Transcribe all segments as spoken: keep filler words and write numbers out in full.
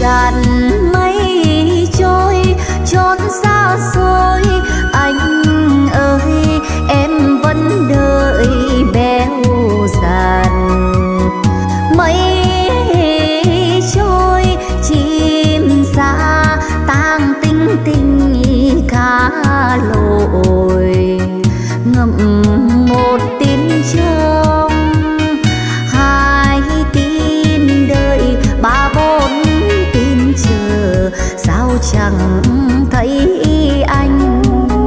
dàn mây trôi trốn xa xôi, anh ơi em vẫn đợi béo dàn. Mây trôi chim xa tang tinh tinh cá lội, ngậm một tin trong hai tin đợi ba bốn tin chờ, sao chẳng thấy anh.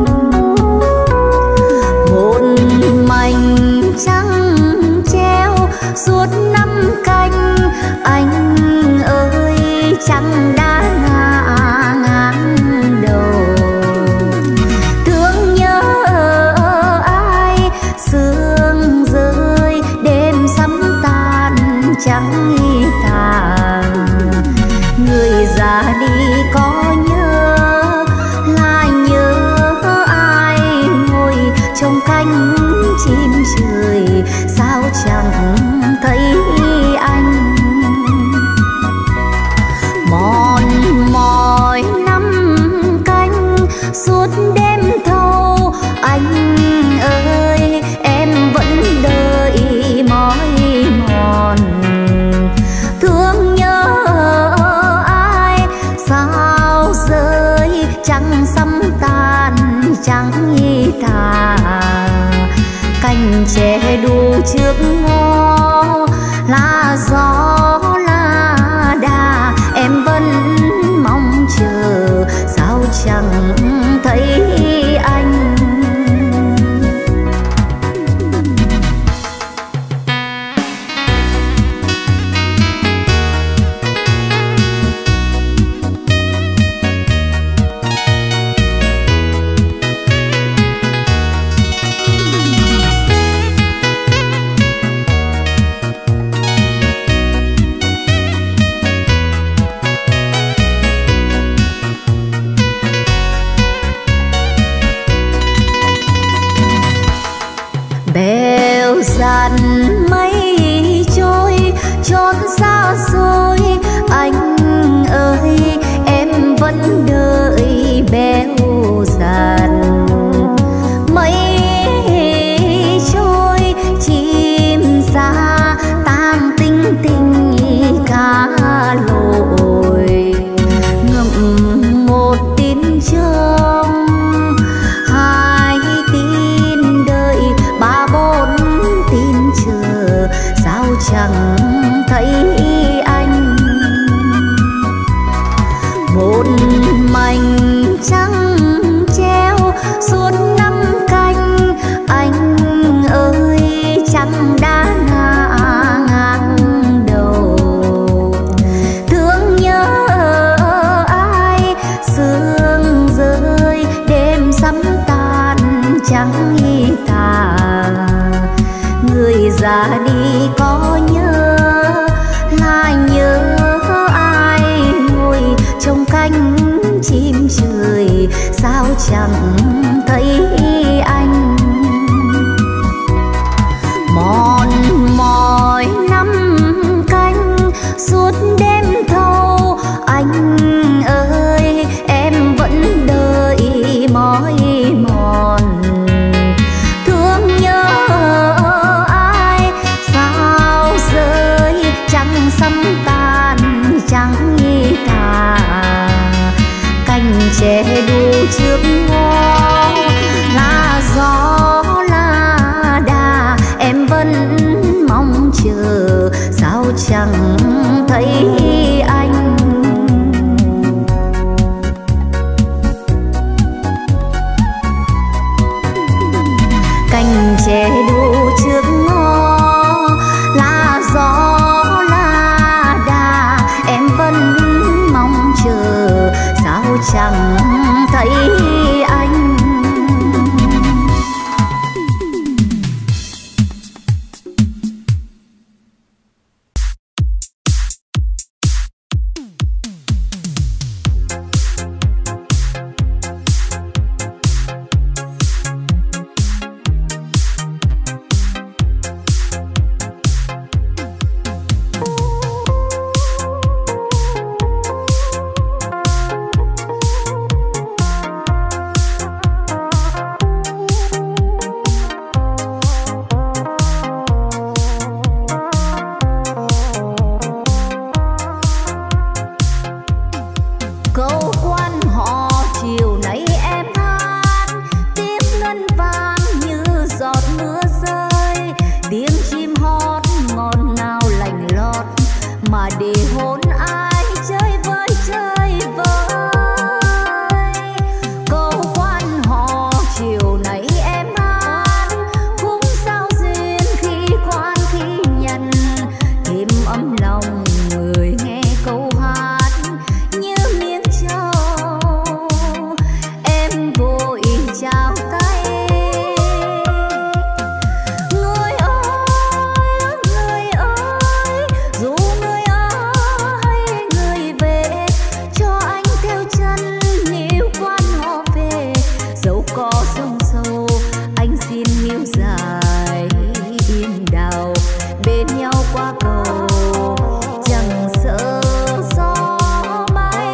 Một mảnh trăng treo suốt năm canh, anh ơi trăng đã ngả ngang đầu. Thương nhớ ai sương rơi đêm sắm tan trắng tàn, người già đi có nhớ là nhớ ai ngồi trong cánh chim trời, sao chẳng thấy anh. Mòn mỏi năm canh suốt đêm thâu, anh ơi em vẫn đợi mỏi mòn. Thương nhớ ai sao rơi trăng sắm tan trắng thà, cành tre đu trước ngõ lá gió lá đà, em vẫn mong chờ sao chẳng thấy anh. Bèo dàn mây trôi trốn xa xôi, anh ơi em vẫn đợi béo dàn. Mây trôi chim xa tang tinh tinh cá lội, ngậm một tin trong hai tin đợi ba bốn tin chờ, sao chẳng thấy anh. Một mảnh trăng treo suốt năm canh, anh ơi trăng đã ngả ngang đầu. Thương nhớ ai sương rơi đêm sắm tan trắng tà, người già đi có nhớ là nhớ ai ngồi trong cánh chim trời, sao chẳng thấy anh. Mòn mỏi năm canh suốt đêm thâu, anh ơi em vẫn đợi mỏi mòn. Thương nhớ ai sao rơi trăng sắm tan trắng thà, cành tre đu trước ngõ lá gió lá đà, em vẫn mong chờ sao chẳng thấy anh. Cành tre đu trước ngõ lá gió lá đà, em vẫn mong chờ sao chẳng thấy anh. mà để hôn ai chơi với chơi với. Câu quan họ chiều nay em hát cũng sao duyên khi khoan khi nhận, thêm ấm lòng người nghe câu hát như miếng trầu. Em vội chào tay người ơi, người ơi, dù người ở hay người về, cho anh theo chân níu quan họ về. Dẫu có sông sâu anh xin níu dài im đào, bên nhau qua cầu chẳng sợ gió bay.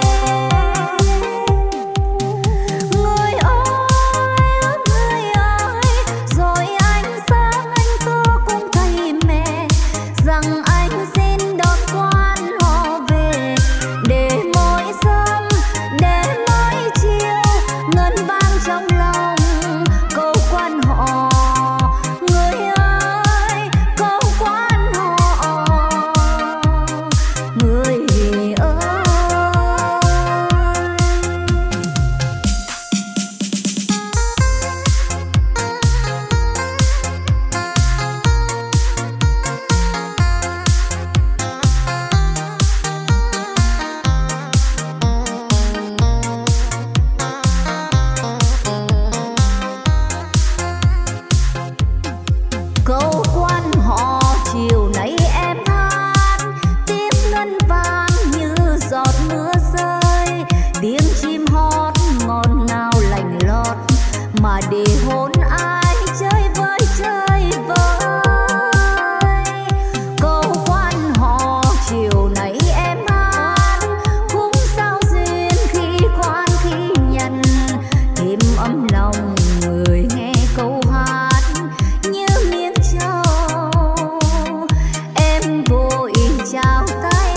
Người ơi, người ơi, rồi anh sáng anh tố cũng thầy mẹ rằng anh xin đón quan họ về, để mỗi sớm để mỗi chiều ngân vang trong lòng câu quan họ. Người ơi, câu quan họ, người ơi. Câu quan họ chiều nay em hát tiếng ngân vang như giọt mưa rơi, tiếng chim hót ngọt ngào lành lót mà để hôn ai chơi với chơi với. Câu quan họ chiều nay em hát cũng sao duyên khi khoan khi nhận, thêm ấm lòng người nghe câu hát như miếng trầu. Em vội chào tay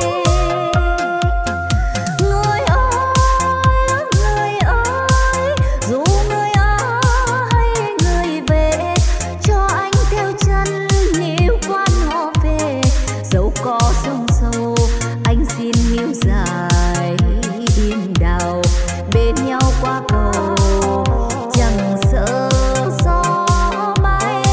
người ơi, người ơi, dù người ở hay người về, cho anh theo chân níu quan họ về. Dẫu có sông sâu anh xin níu dài im đào, bên nhau qua cầu chẳng sợ gió bay.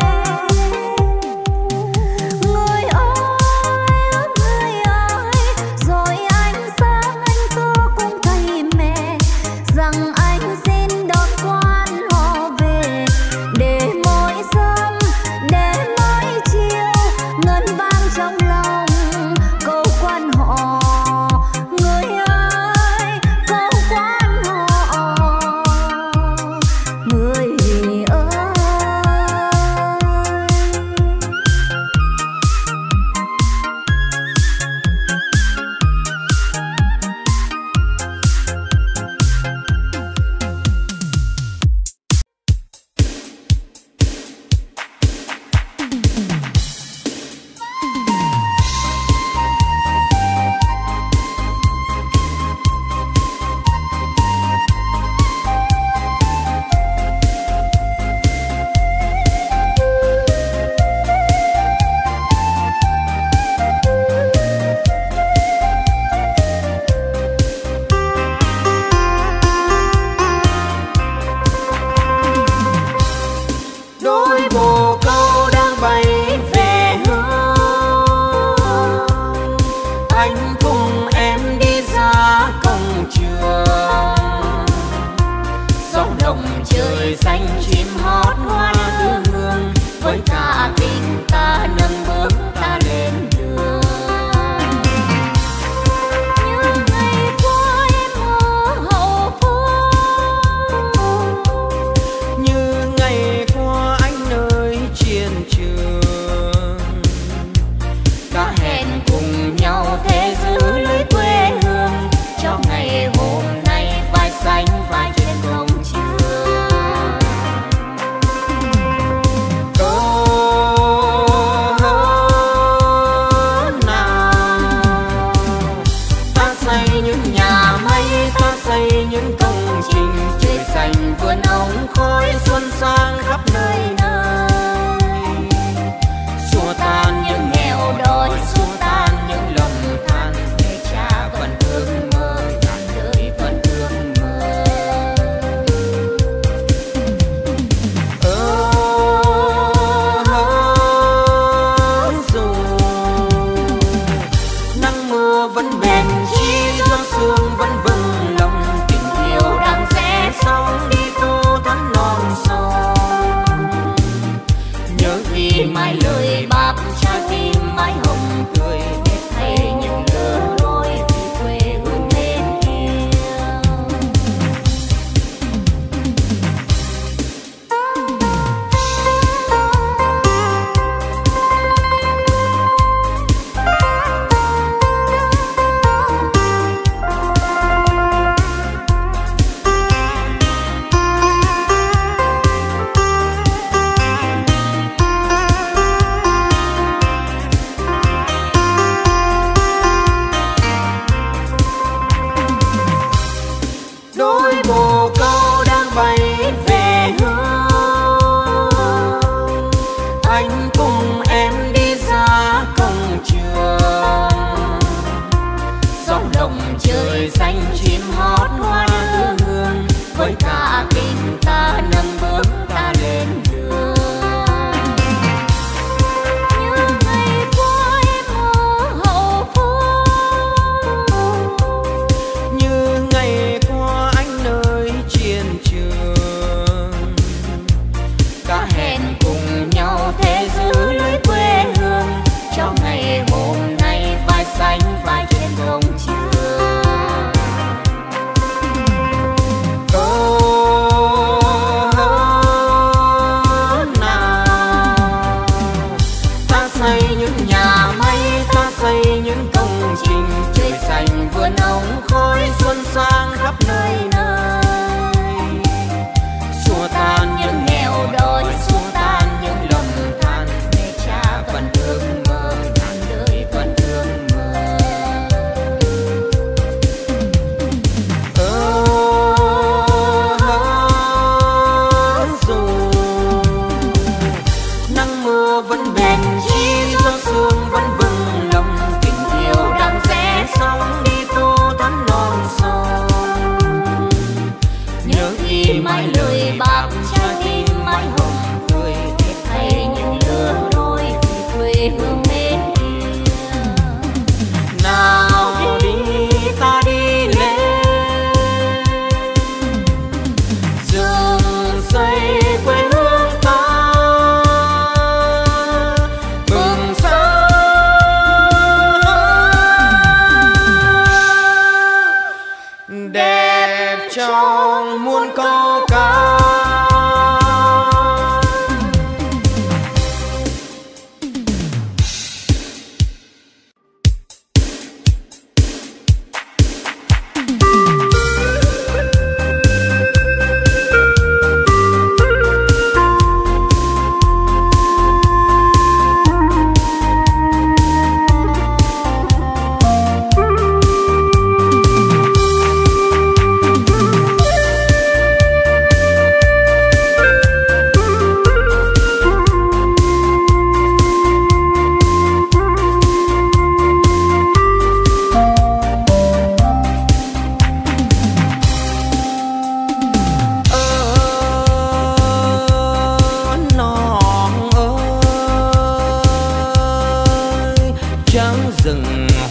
Người ơi, người ơi, rồi anh sáng anh tố cũng thầy mẹ rằng anh xin đón quan họ về, để mỗi sớm để mỗi chiều ngân vang trong lòng câu quan họ. Người ơi, câu quan họ, người ơi. Đôi bồ câu đang bay về hướng, anh cùng em đi ra cổng trường. Gió đồng trời xanh chim hót hoa hương, với cả tình ta nâng bước ta lên đường. Như ngày qua em ở hậu phương, Như ngày qua anh nơi chiến trường, đã hẹn cùng nhau thế giữ lưới quê hương, cho ngày hôm nay vai xanh vai trên đồng trường.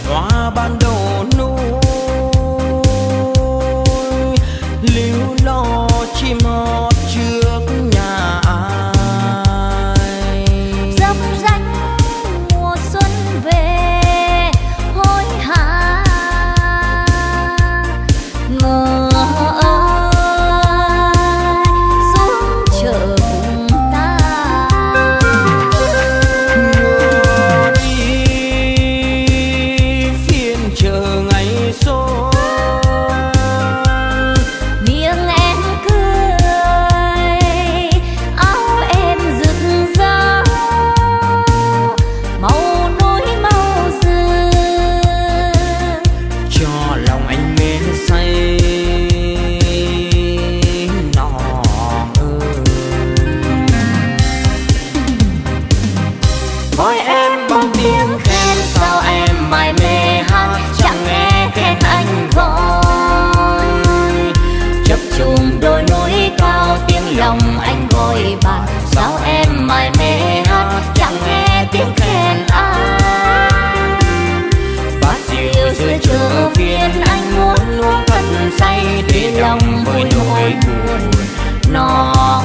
hoa ban đầu nuôi líu lo chim hót trước nhà ai. Dốc rách mùa xuân về hối hả ngờ xuống chợ cùng ta. Ngờ đi phiên chờ ngày xuân, Miệng em cười áo em rực rỡ màu núi màu rừng, cho lòng anh mến say nọ ơi. Gọi em bằng tiếng khen sao em mải mê hát, chẳng nghe khen anh gọi. chập chùm đôi núi cao tiếng lòng anh gọi bạn, sao em mải mê hát chẳng nghe tiếng khen ai. Bát rượu giữa chợ phiên anh muốn uống thật say, để lòng với nỗi buồn non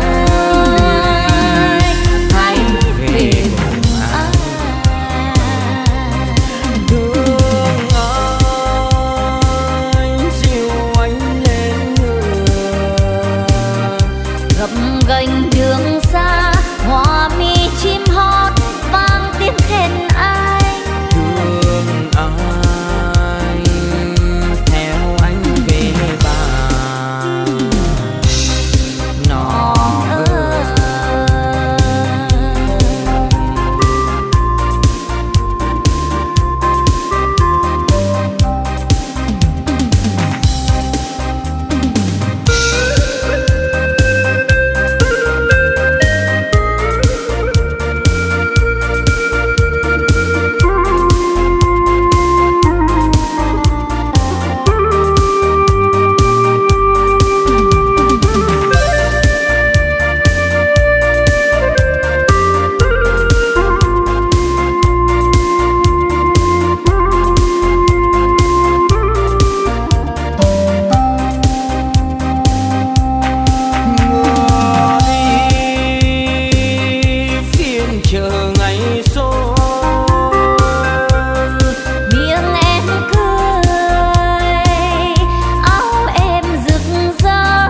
ơi. Hãy về cùng anh thương anh, dìu anh lên ngựa. gập ghềnh đường xa hoa mi chim hót vang tiếng khen ai. Thương anh theo anh về bàn non ơi. Ngờ đi phiên chờ ngày xuân, Miệng em cười áo em rực rỡ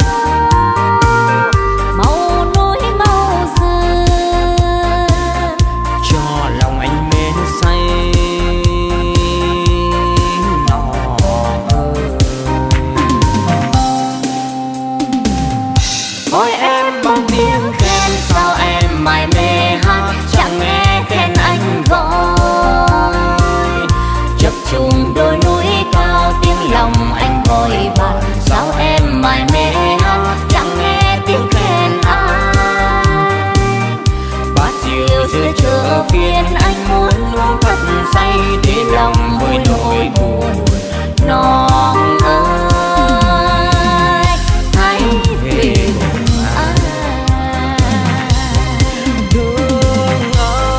màu núi màu rừng, cho lòng anh mến say nọ ơi. Gọi em bằng tiếng khen sao em mải mê hát, chẳng nghe khen anh gọi. chập chùm đôi núi cao tiếng lòng anh gọi bạn, sao em mải mê hát chẳng nghe tiếng khen ai. Bát rượu giữa chợ phiên anh muốn uống thật say, để lòng với nỗi buồn non ơi. Hãy về cùng anh thương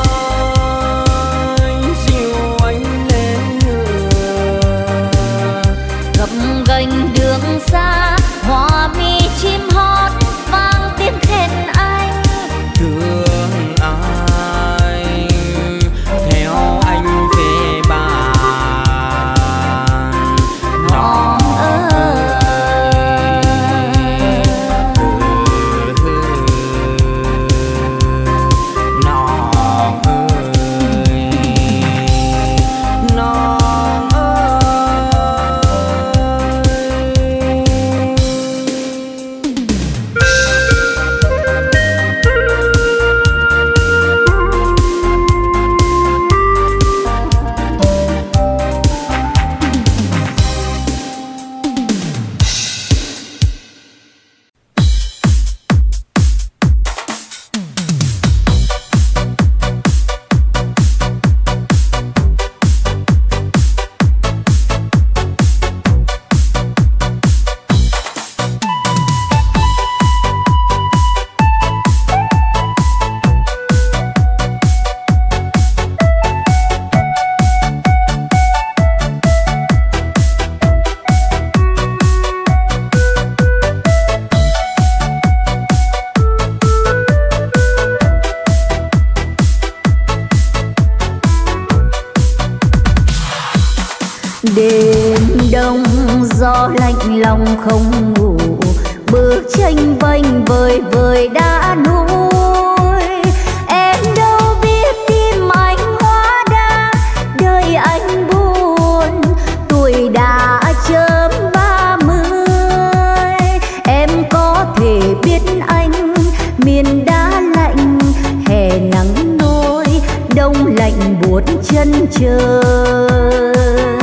anh, dìu anh lên ngựa. gập ghềnh đường xa hoa mi chim hót vang tiếng khen anh. Thương anh theo anh về bàn Đêm đông gió lạnh lòng không ngủ, bước tranh vênh vời vời đã nuối. Em đâu biết tim anh hóa đá, đời anh buồn tuổi đã chớm ba mươi. Em có thể biết anh miền đá lạnh, hè nắng nôi đông lạnh buốt chân trời.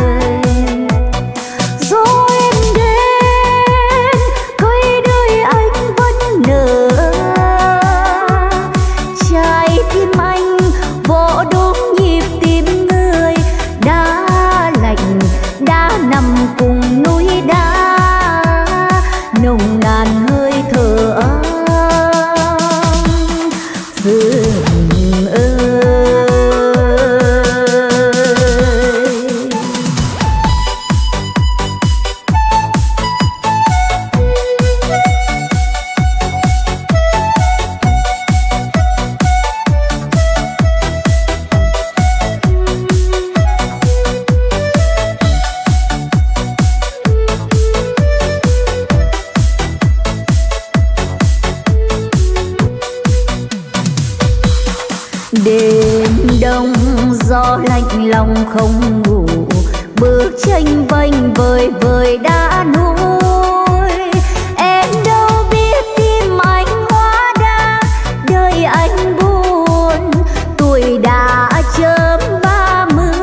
Lòng không ngủ, bước tranh vênh vời vời đã nuối. Em đâu biết tim anh hóa đá, đời anh buồn tuổi đã chớm ba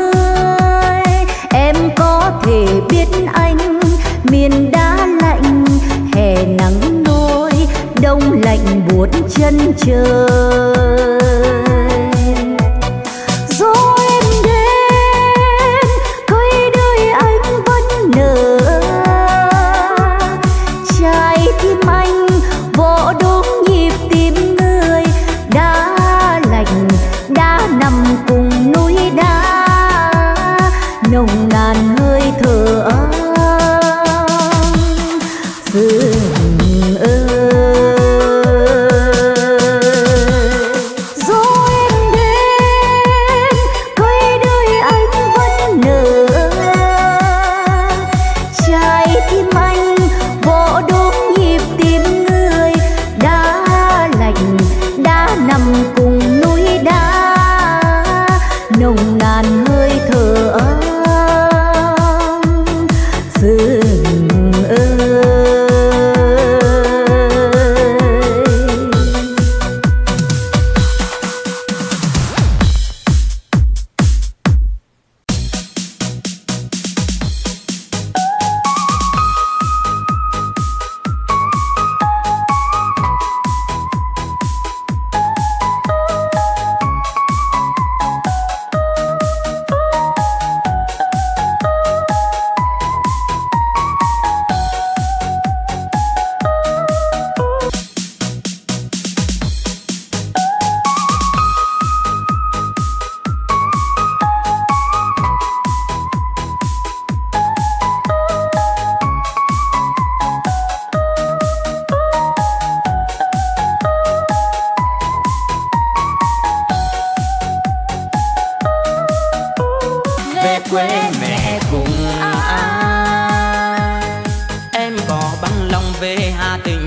mươi. Em có thể biết anh miền đá lạnh, hè nắng nôi đông lạnh buốt chân trời.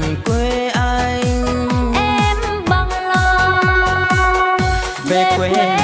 quê